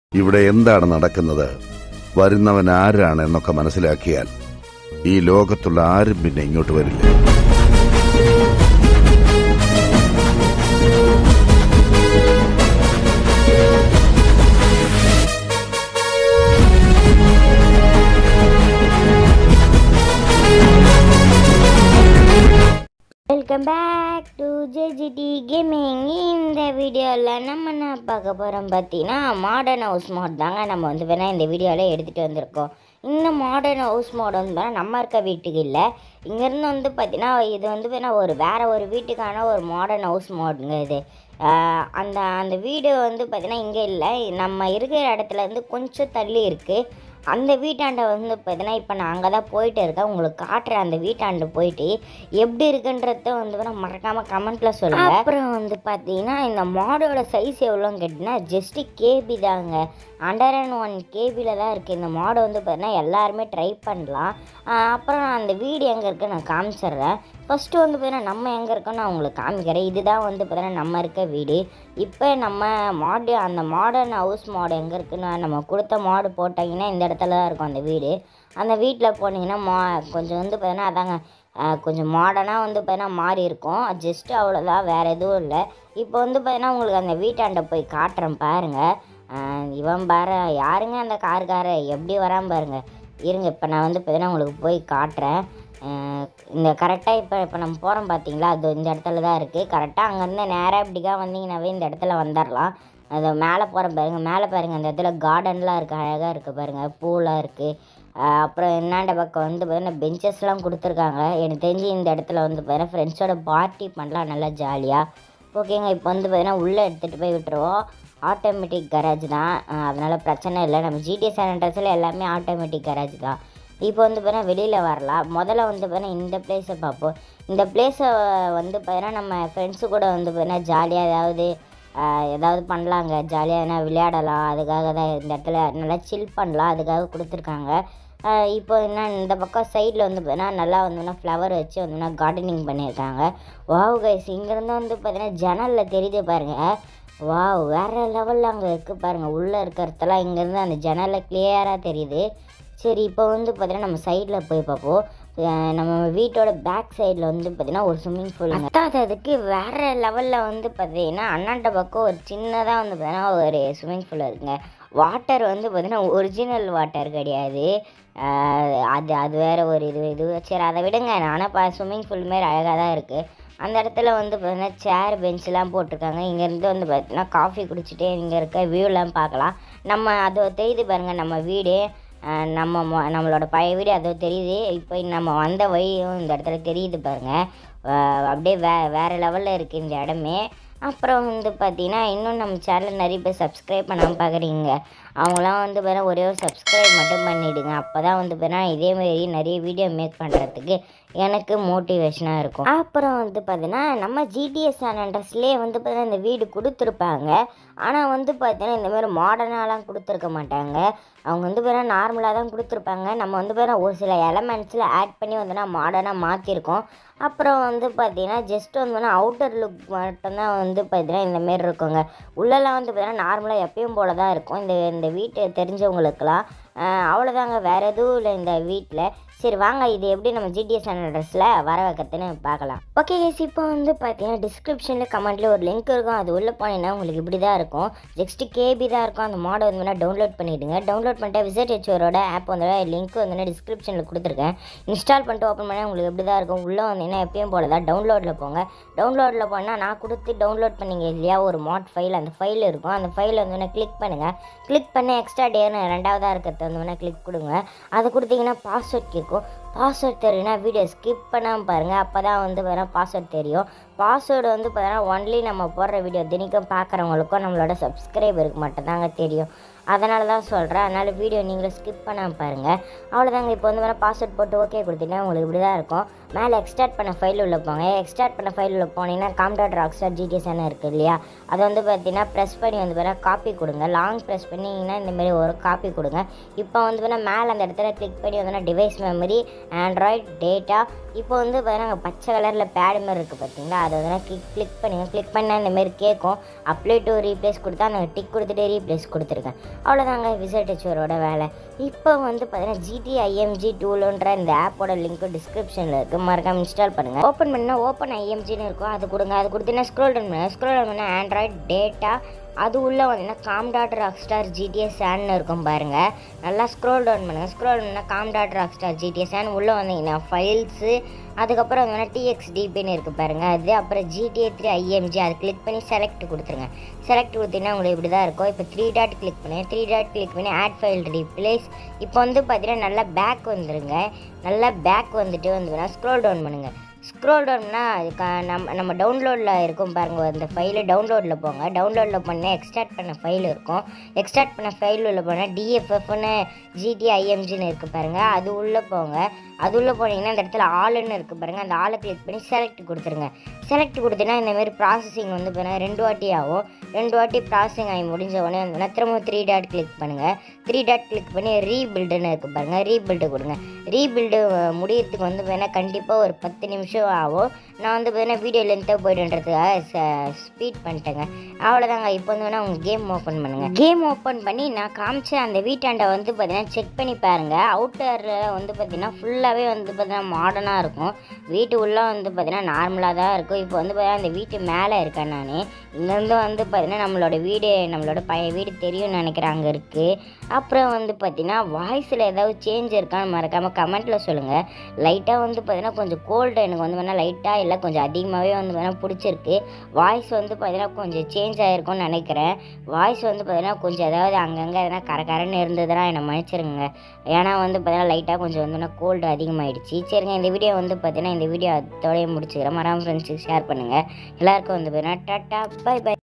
ഇവിടെ എന്താണ് നടക്കുന്നത്, വരുന്നവൻ ആരാണ് എന്നൊക്കെ മനസ്സിലാക്കിയാൽ ഈ ലോകത്തുള്ള ആരും പിന്നെ ഇങ്ങോട്ട് വരില്ല. Welcome back to JGT gaming. இந்த வீடியோவில் நம்ம என்ன பார்க்க போகிறோம் பார்த்தீங்கன்னா, மாடர்ன் ஹவுஸ் மோட் தாங்க நம்ம வேணால் இந்த வீடியோவில் எடுத்துகிட்டு வந்திருக்கோம். இந்த மாடர்ன் ஹவுஸ் மோட் நம்ம இருக்க வீட்டுக்கு இல்லை, இங்கேருந்து பார்த்தீங்கன்னா இது வேணால் வேறு ஒரு வீட்டுக்கான ஒரு மாடர்ன் ஹவுஸ் மோடுங்க. இது அந்த வீடு பார்த்தீங்கன்னா இங்கே இல்லை, நம்ம இருக்கிற இடத்துலேருந்து கொஞ்சம் தள்ளி இருக்குது. அந்த வீட்டாண்டை பார்த்தீங்கன்னா இப்போ நான் அங்கே தான் போயிட்டு இருக்கேன், உங்களுக்கு காட்டுறேன். அந்த வீட்டாண்டு போயிட்டு எப்படி இருக்குன்றத மறக்காமல் கமெண்ட்டில் சொல்லுங்கள். அப்புறம் பார்த்தீங்கன்னா இந்த மாடோட சைஸ் எவ்வளோன்னு கேட்டிங்கன்னா ஜஸ்ட்டு கேபி தாங்க, 101 கேபியில் தான் இருக்குது. இந்த மாடு பார்த்தீங்கன்னா எல்லாருமே ட்ரை பண்ணலாம். அப்புறம் நான் அந்த வீடு எங்கே இருக்குன்னு நான் காமிச்சிட்றேன். ஃபஸ்ட்டு பார்த்தீங்கன்னா நம்ம எங்கே இருக்கோன்னு நான் உங்களுக்கு காமிக்கிறேன். இதுதான் பார்த்தீங்கன்னா நம்ம இருக்க வீடு. இப்போ நம்ம மாடு, அந்த மாடர்ன் ஹவுஸ் மாடு எங்கே இருக்குன்னு நம்ம கொடுத்த மாடு போட்டிங்கன்னா இந்த இடத்துல தான் இருக்கும் அந்த வீடு. அந்த வீட்டில் போனீங்கன்னா கொஞ்சம் பார்த்தீங்கன்னா அதாங்க கொஞ்சம் மாடர்னாக பார்த்தீங்கன்னா மாறி இருக்கும். ஜஸ்ட்டு அவ்வளோதான், வேறு எதுவும் இல்லை. இப்போ பார்த்தீங்கன்னா உங்களுக்கு அந்த வீட்டாண்டை போய் காட்டுறேன் பாருங்கள். இவன் பாரு யாருங்க அந்த காருக்கார எப்படி வரான் பாருங்கள். இருங்க இப்போ நான் பார்த்தீங்கன்னா உங்களுக்கு போய் காட்டுறேன். இந்த கரெக்டாக இப்போ நம்ம போகிறோம் பார்த்தீங்களா, அது இந்த இடத்துல தான் இருக்குது. கரெக்டாக அங்கேருந்து நேராக இப்படிக்கா வந்தீங்கன்னாவே இந்த இடத்துல வந்துடலாம். அது மேலே போகிற பாருங்கள், மேலே பாருங்கள் அந்த இடத்துல கார்டன்லாம் இருக்குது, அழகாக இருக்குது பாருங்கள், பூலாம் இருக்குது. அப்புறம் என்னாண்ட பக்கம் பார்த்தீங்கன்னா பெஞ்சஸ்லாம் கொடுத்துருக்காங்க. எனக்கு தெரிஞ்சு இந்த இடத்துல பார்த்தீங்கன்னா ஃப்ரெண்ட்ஸோட பார்ட்டி பண்ணலாம் நல்லா ஜாலியாக. ஓகேங்க, இப்போ பார்த்தீங்கன்னா உள்ளே எடுத்துகிட்டு போய் விட்டுருவோம். ஆட்டோமேட்டிக் கராஜ் தான், அதனால் பிரச்சனை இல்லை. நம்ம ஜிடிஏ சான் அண்ட்ரஸில் எல்லாமே ஆட்டோமேட்டிக் கராஜ் தான். இப்போ பார்த்தீங்கன்னா வெளியில் வரலாம். முதல்ல பார்த்தீங்கன்னா இந்த பிளேஸை பார்ப்போம். இந்த பிளேஸை பார்த்தீங்கன்னா நம்ம ஃப்ரெண்ட்ஸு கூட பார்த்தீங்கன்னா ஜாலியாக ஏதாவது பண்ணலாங்க, ஜாலியாக எதனா விளையாடலாம். அதுக்காக தான் இந்த இடத்துல நல்லா சில் பண்ணலாம், அதுக்காக கொடுத்துருக்காங்க. இப்போ இந்த பக்கம் சைடில் பார்த்தீங்கன்னா நல்லா ஃப்ளவர் வச்சு கார்டனிங் பண்ணியிருக்காங்க. வாவ் கைஸ், இங்கேருந்து பார்த்தீங்கன்னா ஜன்னலில் தெரியுது பாருங்கள். வாவ், வேறு லெவலில் அங்கே இருக்குது பாருங்கள். உள்ளே இருக்கிறதெல்லாம் இங்கேருந்து அந்த ஜன்னலில் கிளியராக தெரியுது. சரி, இப்போ பார்த்தீங்கன்னா நம்ம சைடில் போய் பார்ப்போம். நம்ம வீட்டோட பேக் சைடில் பார்த்தீங்கன்னா ஒரு ஸ்விம்மிங் பூல். அதுக்கு வேறு லெவலில் பார்த்தீங்கன்னா அண்ணாண்ட பக்கம் ஒரு சின்னதாக பார்த்தீங்கன்னா ஒரு ஸ்விம்மிங் பூல் இருக்குங்க. வாட்டர் பார்த்தீங்கன்னா ஒரிஜினல் வாட்டர் கிடையாது, அது வேறு ஒரு இது. சரி அதை விடுங்க, நானும் ஸ்விம்மிங் பூல் மாரி அழகாக தான் இருக்குது. அந்த இடத்துல பார்த்தீங்கன்னா சேர் பெஞ்செலாம் போட்டிருக்காங்க. இங்கேருந்து பார்த்தீங்கன்னா காஃபி குடிச்சிட்டே இங்கே இருக்க வியூலாம் பார்க்கலாம். நம்ம அது தெரியுது பாருங்கள், நம்ம வீடு, நம்மளோட பழைய வீடு அது தெரியுது. இப்போ நம்ம வந்த வழியும் இந்த இடத்துல தெரியுது பாருங்கள். அப்படியே வேறு லெவலில் இருக்குது இந்த இடமே. அப்புறம் பார்த்தீங்கன்னா இன்னும் நம்ம சேனல் நிறைய பேர் சப்ஸ்கிரைப் பண்ணாமல் பார்க்குறீங்க. அவங்களாம் பார்த்தீங்கன்னா ஒரே ஒரு சப்ஸ்கிரைப் மட்டும் பண்ணிவிடுங்க. அப்போ தான் பார்த்தீங்கன்னா இதேமாரி நிறைய வீடியோ மேக் பண்ணுறதுக்கு எனக்கு மோட்டிவேஷனாக இருக்கும். அப்புறம் பார்த்தீங்கன்னா நம்ம ஜிடிஏ சான் அண்ட்ரஸ்லேயே பார்த்தீங்கன்னா இந்த வீடு கொடுத்துருப்பாங்க. ஆனால் பார்த்தீங்கன்னா இந்தமாதிரி மாடர்னாலாம் கொடுத்துருக்க மாட்டாங்க. அவங்க பார்த்தீங்கன்னா நார்மலாக தான் கொடுத்துருப்பாங்க. நம்ம பார்த்தீங்கன்னா ஒரு சில எலமெண்ட்ஸில் ஆட் பண்ணி மாடர்னாக மாற்றிருக்கோம். அப்புறம் பார்த்தீங்கன்னா ஜஸ்ட் அவுட்டர் லுக் மட்டும்தான் பார்த்தீங்கன்னா இந்தமாரி இருக்குங்க. உள்ளெல்லாம் பார்த்தீங்கன்னா நார்மலாக எப்பயும் போல தான் இருக்கும். இந்த வீட்டை தெரிஞ்சவங்களுக்கெல்லாம் அவ்வளோதாங்க, வேறு எதுவும் இல்லை இந்த வீட்டில். சரி வாங்க, இது எப்படி நம்ம ஜிடிஏ சான் அண்ட்ரஸில் வர வைக்கிறதுன்னு பார்க்கலாம். ஓகே கைஸ், இப்போ பார்த்தீங்கன்னா டிஸ்கிரிப்ஷனில் கமெண்ட்டில் ஒரு லிங்க் இருக்கும், அது உள்ளே போனீங்கன்னா உங்களுக்கு இப்படி தான் இருக்கும். ஜஸ்ட்டு கேபி தான் இருக்கும். அந்த மாடை டவுன்லோட் பண்ணிவிடுங்க. டவுன்லோட் பண்ணிட்டு விசிட் ஹெச்ஓரோட ஆப் லிங்க் டிஸ்கிரிப்ஷனில் கொடுத்துருக்கேன். இன்ஸ்டால் பண்ணிட்டு ஓப்பன் பண்ணால் உங்களுக்கு எப்படி தான் இருக்கும். உள்ளே வந்தீங்கன்னா எப்பயும் போல தான் டவுன்லோடில் போங்க. டவுன்லோடில் போனால் நான் கொடுத்து டவுன்லோட் பண்ணிங்க இல்லையா ஒரு மாட் ஃபைல், அந்த ஃபைல் இருக்கும். அந்த ஃபைலை கிளிக் பண்ணுங்கள். கிளிக் பண்ணி எக்ஸ்ட்ரா டேன்னு ரெண்டாவதாக இருக்கிறது கிளிக் கொடுங்க. அதை கொடுத்தீங்கன்னா பாஸ்வேர்ட் கேட்கும். பாஸ்வேர்ட் தெரியும்னா வீடியோ ஸ்கிப் பண்ணாமல் பாருங்கள், அப்போ தான் பார்த்தீங்கன்னா பாஸ்வேர்ட் தெரியும். பாஸ்வேர்டு பார்த்தீங்கன்னா ஒன்லி நம்ம போடுற வீடியோ தினிக்கும் பார்க்குறவங்களுக்கும் நம்மளோட சப்ஸ்கிரைபருக்கு மட்டும்தாங்க தெரியும். அதனால தான் சொல்கிறேன். அதனால் வீடியோ நீங்களும் ஸ்கிப் பண்ணாமல் பாருங்கள். அவ்வளோதாங்க. இப்போ பாஸ்வேர்ட் போட்டு ஓகே கொடுத்தீங்கன்னா உங்களுக்கு இப்படி தான் இருக்கும். மேலே எக்ஸ்ட்ராக்ட் பண்ண ஃபைல் உள்ள போங்க. எக்ஸ்ட்ராக்ட் பண்ண ஃபைல் உள்ள போனீங்கன்னா com.rockstar gts இருக்குது இல்லையா, அதை பார்த்தீங்கன்னா ப்ரெஸ் பண்ணி காப்பி கொடுங்க. லாங் ப்ரெஸ் பண்ணிங்கன்னா இந்தமாரி ஒரு காப்பி கொடுங்க. இப்போ மேலே அந்த இடத்துல கிளிக் பண்ணி டிவைஸ் மெமரி, ஆண்ட்ராய்ட், டேட்டா. இப்போ பார்த்தீங்கன்னா பச்சை கலரில் பேடு மாதிரி இருக்குது பார்த்தீங்களா, அதை வந்து கிளிக் பண்ணுங்கள். கிளிக் பண்ணால் இந்தமாரி கேட்கும். அப்ளை டு ரீப்ளேஸ் கொடுத்தா அந்த டிக் கொடுத்துட்டு ரீப்ளேஸ் கொடுத்துருக்கேன். அவ்வளோதாங்க விசட் ஹெச்ஓரோட வேலை. இப்போ வந்து பார்த்தீங்கன்னா GTIMG டூலுன்ற இந்த ஆப்போட லிங்க்கு டிஸ்கிரிப்ஷனில் இருக்குது. மறக்காம இன்ஸ்டால் பண்ணுங்கள். ஓப்பன் பண்ணால் ஓப்பன் IMGன்னு இருக்கும். அது கொடுங்க. அது கொடுத்தீங்கன்னா ஸ்க்ரோல் டவுன் பண்ணுங்கள். ஸ்க்ரோல் டவுன் பண்ணால் ஆண்ட்ராய்ட் டேட்டா அது உள்ளே வந்தீங்கன்னா காம்.ராக் ஸ்டார் GTA San இருக்கும் பாருங்கள். நல்லா ஸ்க்ரோல் டவுன் பண்ணுங்கள். ஸ்க்ரோல் பண்ணால் காம்.ராக் ஸ்டார் GTA San உள்ளே வந்தீங்கன்னா ஃபைல்ஸு, அதுக்கப்புறம் வந்து TXDPன்னு இருக்குது பாருங்கள். அது அப்புறம் GTA3 IMG அது கிளிக் பண்ணி செலக்ட் கொடுத்துருங்க. செலக்ட் கொடுத்தீங்கன்னா உங்களுக்கு இப்படி தான் இருக்கும். இப்போ 3 டாட் கிளிக் பண்ணி 3 டாட் கிளிக் பண்ணி ஆட் ஃபைல் ரீப்ளேஸ். இப்போ வந்து பார்த்தீங்கன்னா நல்லா பேக் வந்துடுங்க. நல்லா பேக் வந்துட்டு வந்து ஸ்க்ரோல் டவுன் பண்ணுங்கள். ஸ்க்ரோல் டவுன்னா நம்ம டவுன்லோடில் இருக்கும் பாருங்கள். அந்த ஃபைலு டவுன்லோடில் போங்க. டவுன்லோடில் பண்ணால் எக்ஸ்ட்ராக்ட் பண்ண ஃபைல் இருக்கும். எக்ஸ்ட்ராக்ட் பண்ண ஃபைல் உள்ள போனால் DFFன்னு GTIMGன்னு இருக்குது பாருங்கள். அது உள்ளே போங்க. அது உள்ளே போனீங்கன்னா அந்த இடத்துல ஆளுன்னு இருக்குது பாருங்கள். அந்த ஆளை கிளிக் பண்ணி செலக்ட் கொடுத்துருங்க. செலக்ட் கொடுத்தீங்கன்னா இந்தமாரி ப்ராசஸிங் வந்து பார்த்தீங்கன்னா 2 வாட்டி ஆகும். 2 வாட்டி ப்ராசஸிங் ஆகி முடிஞ்ச உடனே வந்து திரும்ப 3 டாட் கிளிக் பண்ணுங்கள். 3 டாட் கிளிக் பண்ணி ரீபில்டுன்னு இருக்குது பாருங்கள். ரீபில்டு கொடுங்க. ரீபில்டு முடியறதுக்கு வந்து பார்த்தீங்கன்னா கண்டிப்பாக ஒரு 10 நிமிஷம் ஆகும். நான் வந்து பார்த்தீங்கன்னா வீடியோ லென்த்தாக போய்ட்டுன்றதுக்காக ஸ்பீட் பண்ணிட்டேங்க. அவ்வளோதாங்க. இப்போ வந்து வேணால் உங்கள் கேம் ஓப்பன் பண்ணுங்கள். கேம் ஓப்பன் பண்ணி நான் காமிச்ச அந்த வீட்டாண்டை வந்து பார்த்தீங்கன்னா செக் பண்ணி பாருங்கள். அவுட்டரில் வந்து பார்த்தீங்கன்னா ஃபுல்லாகவே வந்து பார்த்தீங்கன்னா மாடர்னாக இருக்கும். வீட்டு உள்ளே வந்து பார்த்தீங்கன்னா நார்மலாக தான் இருக்கும். இப்போ வந்து பார்த்தீங்கன்னா அந்த வீட்டு மேலே இருக்கேன் நான். இங்கேருந்து வந்து பார்த்தீங்கன்னா நம்மளோட பழைய வீடு தெரியும்னு நினைக்கிறேன் அங்கே இருக்குது. அப்புறம் வந்து பார்த்தீங்கன்னா வாய்ஸில் ஏதாவது சேஞ்ச் இருக்கான்னு மறக்காமல் கமெண்ட்டில் சொல்லுங்கள். லைட்டாக வந்து பார்த்தீங்கன்னா கொஞ்சம் கோல்டு எனக்கு வந்து வேணால் லைட்டாக இல்லை கொஞ்சம் அதிகமாகவே வந்து வேணால் பிடிச்சிருக்கு. வாய்ஸ் வந்து பார்த்தீங்கன்னா கொஞ்சம் சேஞ்ச் ஆகிருக்கும்னு நினைக்கிறேன். வாய்ஸ் வந்து பார்த்தீங்கன்னா கொஞ்சம் ஏதாவது அங்கங்கே எதனா கரன்னு இருந்ததுன்னா என்னை மன்னிச்சிருங்க. ஏன்னா வந்து பார்த்தீங்கன்னா லைட்டாக கொஞ்சம் வந்து கோல்டு அதிகமாகிடுச்சு. சரிங்க, இந்த வீடியோ வந்து பார்த்தீங்கன்னா இந்த வீடியோ அதோடய முடிச்சுக்கிறேன். மறக்காம ஃப்ரெண்ட்ஸுக்கு ஷேர் பண்ணுங்கள். எல்லாருக்கும் வந்து பார்த்தீங்கன்னா டாட்டா பை பை.